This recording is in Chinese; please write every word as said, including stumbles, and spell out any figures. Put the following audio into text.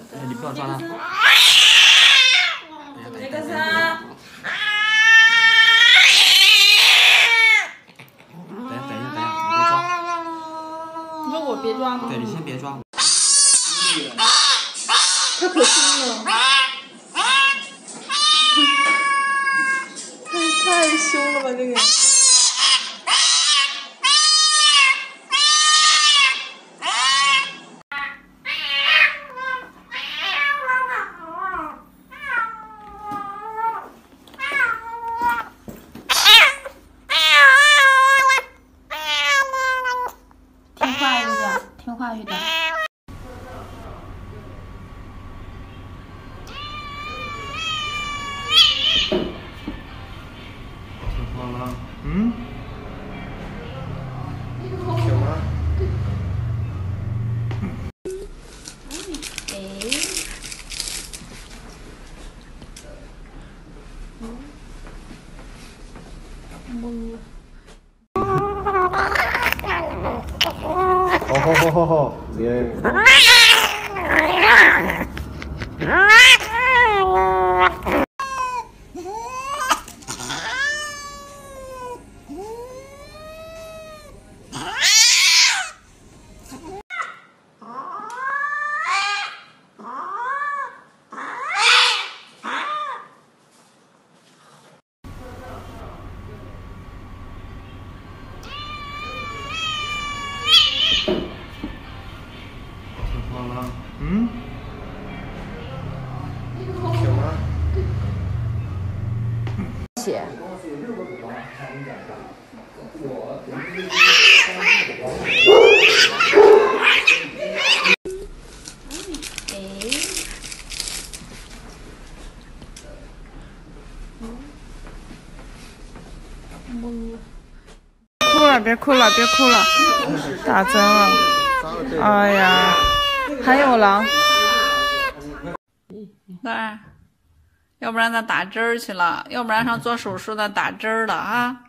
你不要抓他。 那个啥。 等等一下，等一下，你别抓。 你说我别抓吗？ 对，你先别抓。 他可凶了。太太凶了吧这个。 听话一点，听话一点。 听话了，嗯？行吗？ 哎。嗯。 好好好好好，耶！嗯？行吗？ 写。 哭了，别哭了，别哭了，打针了。哎呀，还有狼。来，要不然他打针儿去了，要不然上做手术的打针儿的啊。